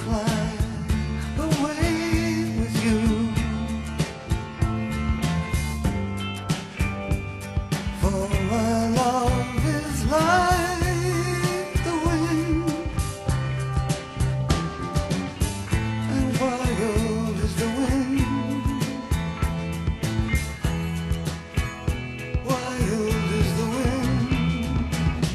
climb away with you. For my love is like the wind, and wild is the wind, wild is the wind.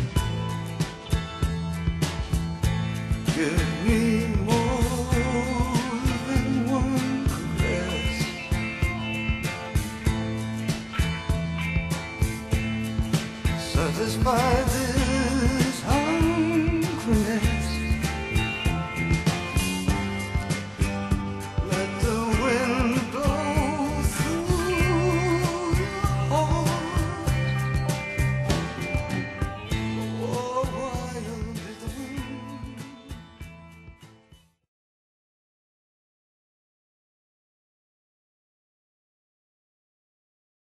Give me more than one caress, satisfy this